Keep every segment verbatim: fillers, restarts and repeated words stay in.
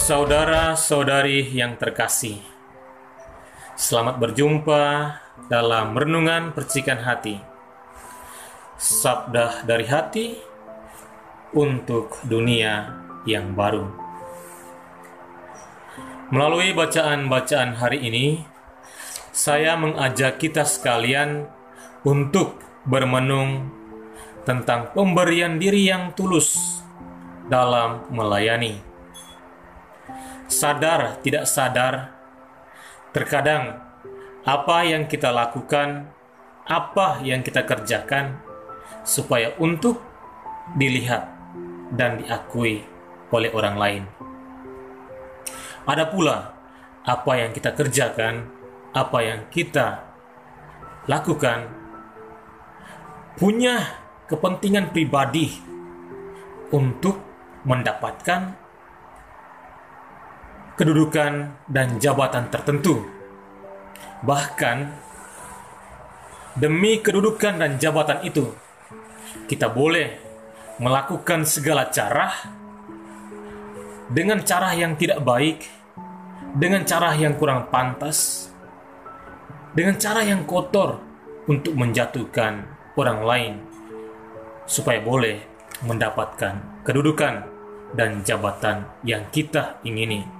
Saudara-saudari yang terkasih, selamat berjumpa dalam Renungan Percikan Hati, Sabda dari Hati untuk dunia yang baru. Melalui bacaan-bacaan hari ini, saya mengajak kita sekalian untuk bermenung tentang pemberian diri yang tulus dalam melayani. Sadar tidak sadar, terkadang apa yang kita lakukan, apa yang kita kerjakan, supaya untuk dilihat dan diakui oleh orang lain. Ada pula apa yang kita kerjakan, apa yang kita lakukan, punya kepentingan pribadi untuk mendapatkan kedudukan dan jabatan tertentu. Bahkan demi kedudukan dan jabatan itu, kita boleh melakukan segala cara dengan cara yang tidak baik, dengan cara yang kurang pantas, dengan cara yang kotor untuk menjatuhkan orang lain, supaya boleh mendapatkan kedudukan dan jabatan yang kita ingini.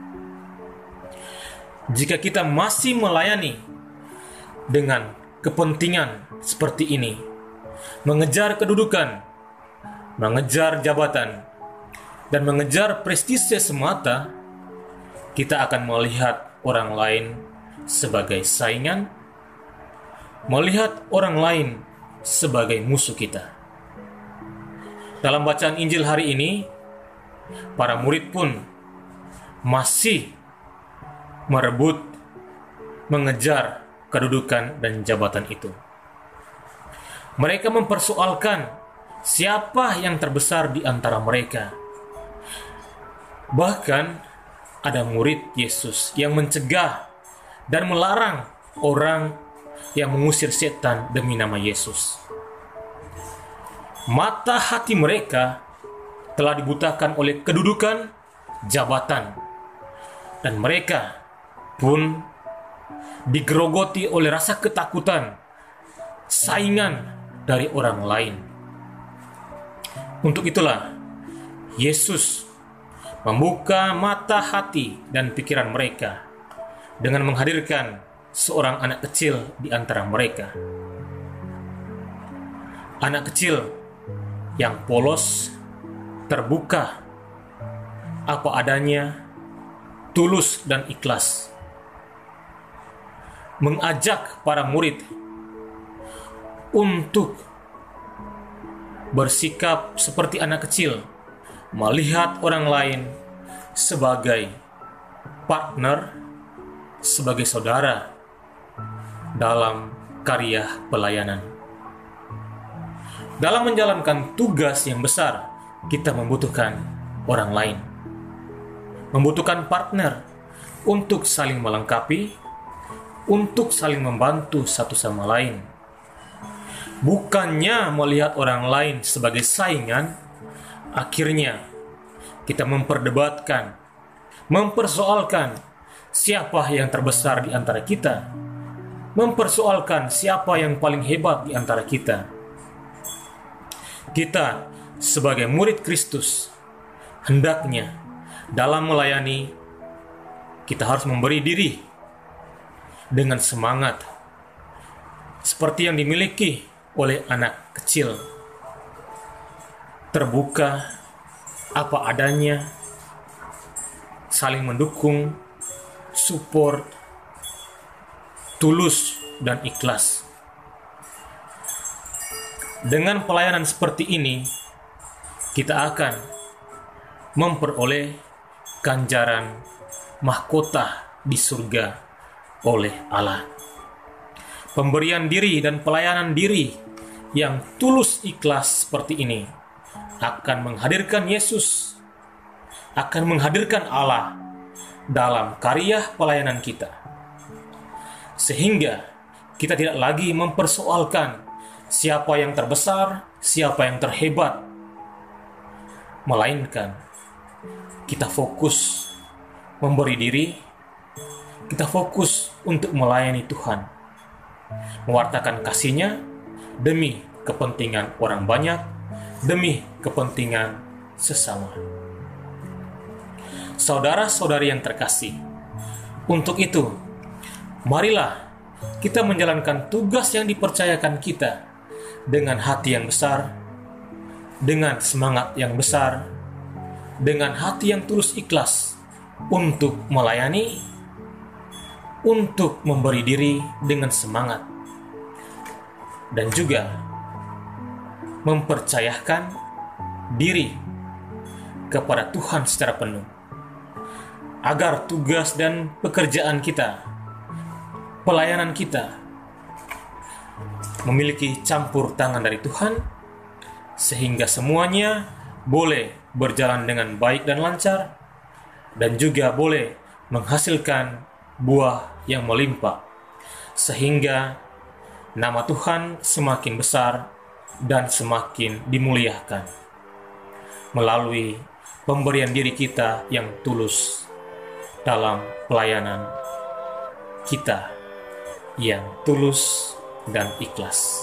Jika kita masih melayani dengan kepentingan seperti ini, mengejar kedudukan, mengejar jabatan, dan mengejar prestise semata, kita akan melihat orang lain sebagai saingan, melihat orang lain sebagai musuh kita. Dalam bacaan Injil hari ini, para murid pun masih merebut, mengejar kedudukan dan jabatan itu. Mereka mempersoalkan siapa yang terbesar di antara mereka. Bahkan ada murid Yesus yang mencegah dan melarang orang yang mengusir setan demi nama Yesus. Mata hati mereka telah dibutakan oleh kedudukan, jabatan, dan mereka pun digerogoti oleh rasa ketakutan, saingan dari orang lain. Untuk itulah Yesus membuka mata hati dan pikiran mereka dengan menghadirkan seorang anak kecil di antara mereka. Anak kecil yang polos, terbuka, apa adanya, tulus dan ikhlas, mengajak para murid untuk bersikap seperti anak kecil, melihat orang lain sebagai partner, sebagai saudara dalam karya pelayanan. Dalam menjalankan tugas yang besar, kita membutuhkan orang lain, membutuhkan partner untuk saling melengkapi, untuk saling membantu satu sama lain. Bukannya melihat orang lain sebagai saingan, akhirnya kita memperdebatkan, mempersoalkan siapa yang terbesar di antara kita, mempersoalkan siapa yang paling hebat di antara kita. Kita sebagai murid Kristus, hendaknya dalam melayani kita harus memberi diri dengan semangat seperti yang dimiliki oleh anak kecil, terbuka, apa adanya, saling mendukung, support, tulus dan ikhlas. Dengan pelayanan seperti ini, kita akan memperoleh ganjaran mahkota di surga oleh Allah. Pemberian diri dan pelayanan diri yang tulus ikhlas seperti ini akan menghadirkan Yesus, akan menghadirkan Allah dalam karya pelayanan kita. Sehingga kita tidak lagi mempersoalkan siapa yang terbesar, siapa yang terhebat, melainkan kita fokus memberi diri, kita fokus untuk melayani Tuhan, mewartakan kasih-Nya demi kepentingan orang banyak, demi kepentingan sesama. Saudara-saudari yang terkasih, untuk itu, marilah kita menjalankan tugas yang dipercayakan kita dengan hati yang besar, dengan semangat yang besar, dengan hati yang tulus ikhlas untuk melayani, untuk memberi diri dengan semangat, dan juga mempercayakan diri kepada Tuhan secara penuh, agar tugas dan pekerjaan kita, pelayanan kita, memiliki campur tangan dari Tuhan, sehingga semuanya boleh berjalan dengan baik dan lancar, dan juga boleh menghasilkan buah yang melimpah, sehingga nama Tuhan semakin besar dan semakin dimuliakan melalui pemberian diri kita yang tulus dalam pelayanan kita yang tulus dan ikhlas.